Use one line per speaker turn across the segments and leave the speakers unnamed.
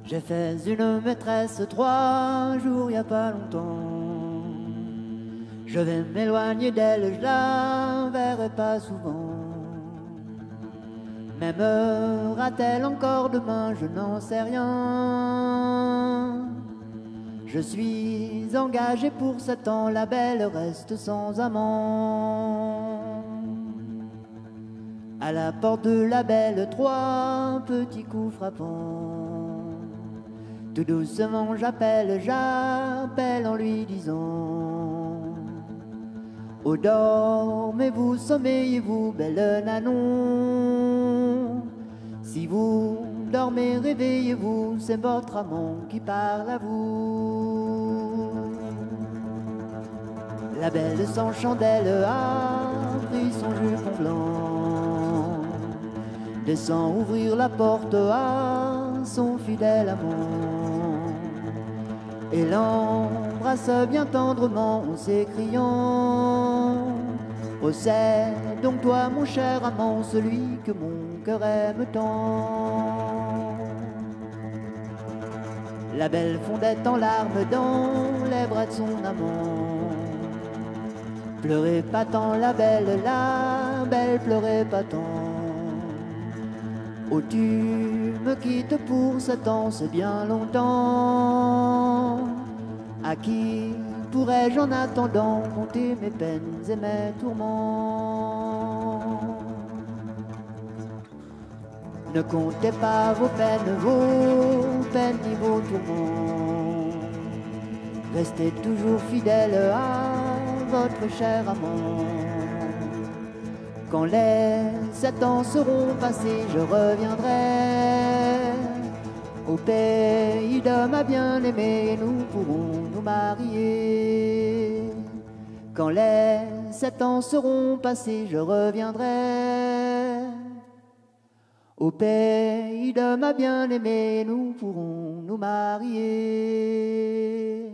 J'ai fait une maîtresse 3 jours, y a pas longtemps. Je vais m'éloigner d'elle, je la verrai pas souvent. M'aimera-t-elle encore demain, je n'en sais rien. Je suis engagé pour 7 ans, la belle reste sans amant. À la porte de la belle, 3 petits coups frappants. Tout doucement j'appelle en lui disant: oh dormez-vous, sommeillez-vous, belle Nanon. Si vous dormez, réveillez-vous, c'est votre amant qui parle à vous. La belle sans chandelle a pris son jupon blanc, descend ouvrir la porte à son fidèle amant et l'embrasse bien tendrement en s'écriant: oh c'est donc toi mon cher amant, celui que mon cœur aime tant. La belle fondait en larmes dans les bras de son amant. Pleurez pas tant la belle pleurait pas tant. Oh tu me quittes pour 7 ans, c'est bien longtemps. À qui pourrais-je en attendant compter mes peines et mes tourments? Ne comptez pas vos peines ni vos tourments. Restez toujours fidèle à votre cher amant. Quand les 7 ans seront passés, je reviendrai au pays de ma bien-aimée et nous pourrons nous marier. Quand les 7 ans seront passés, je reviendrai au pays de ma bien-aimée et nous pourrons nous marier.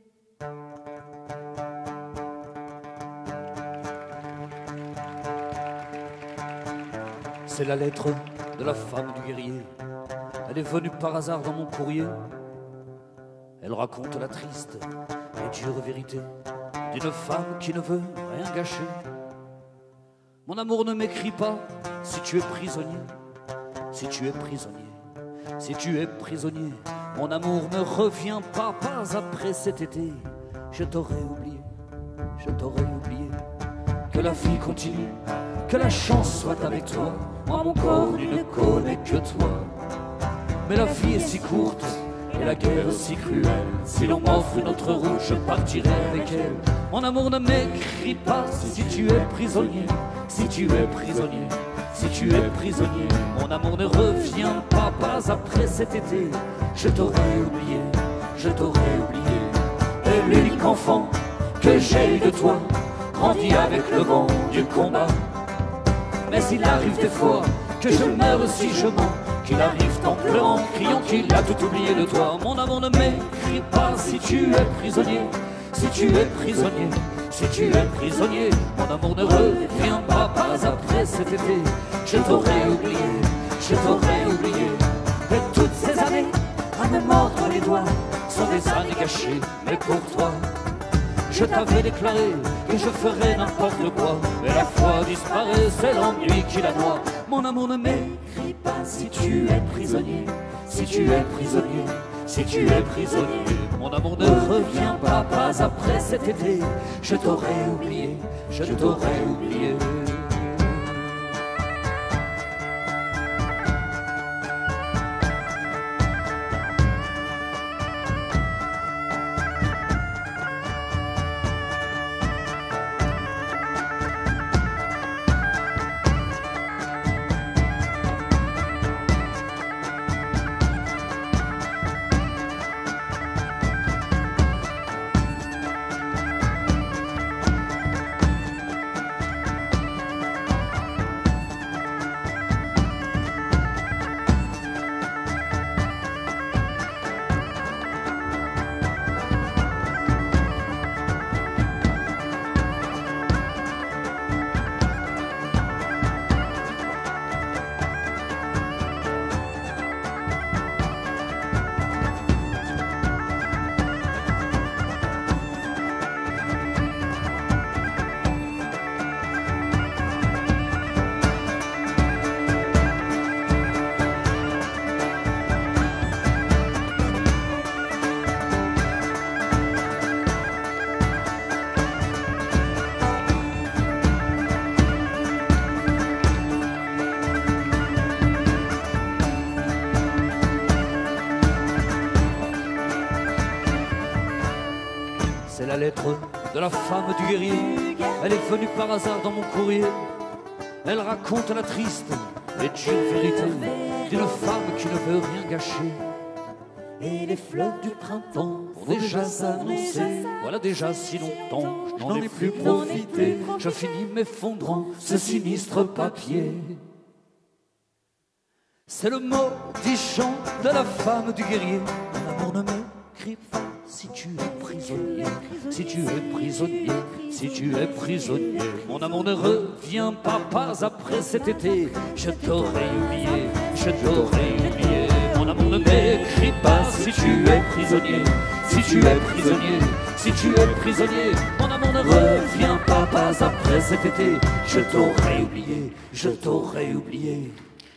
C'est la lettre de la femme du guerrier. Elle est venue par hasard dans mon courrier. Elle raconte la triste et dure vérité d'une femme qui ne veut rien gâcher. Mon amour, ne m'écris pas si tu es prisonnier, si tu es prisonnier, si tu es prisonnier. Mon amour, ne reviens pas après cet été. Je t'aurais oublié, je t'aurais oublié. Que la vie continue, que la chance soit avec toi. Moi mon corps ne connaît que toi. Mais la vie est si courte et la guerre si cruelle. Si l'on m'offre une autre route, je partirai avec elle. Mon amour, ne m'écris pas si tu es prisonnier, si tu es prisonnier, si tu es prisonnier. Mon amour, ne reviens pas après cet été. Je t'aurais oublié, je t'aurais oublié. Et l'unique enfant que j'ai eu de toi grandit avec le vent du combat. Mais il arrive des fois que je meurs si je mens, qu'il arrive en pleurant, criant qu'il a tout oublié de toi. Mon amour, ne m'écris pas si tu es prisonnier, si tu es prisonnier, si tu es prisonnier. Mon amour, ne reviens pas après cet été. Je t'aurais oublié, je t'aurais oublié. Et toutes ces années à me mordre les doigts sont des années gâchées, mais pour toi je t'avais déclaré que je ferais n'importe quoi. Mais la foi disparaît, c'est l'ennui qui la noie. Mon amour, ne m'écris pas si tu es prisonnier, si tu es prisonnier, si tu es prisonnier. Mon amour, ne reviens pas après cet été. Je t'aurais oublié, je t'aurais oublié. C'est la lettre de la femme du guerrier. Elle est venue par hasard dans mon courrier. Elle raconte la triste et dure vérité d'une femme qui ne veut rien gâcher.
Et les fleurs du printemps
Pour déjà s'annoncer. Voilà déjà si longtemps, je n'en ai plus profité. Je finis m'effondrant ce sinistre papier. C'est le maudit chant de la femme du guerrier. Mon amour, ne m'écris pas si tu es prisonnier, si tu es prisonnier, si tu es prisonnier. Mon amour, ne reviens pas après cet été. Je t'aurais oublié, je t'aurais oublié. Mon amour, ne m'écris pas si tu es prisonnier, si tu es prisonnier, si tu es prisonnier. Mon amour, ne reviens pas après cet été. Je t'aurais oublié, je t'aurais oublié.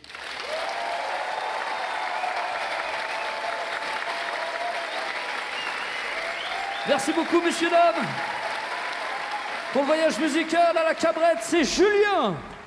Merci beaucoup, messieurs, dames. Pour le voyage musical à la Cabrette, c'est Julien.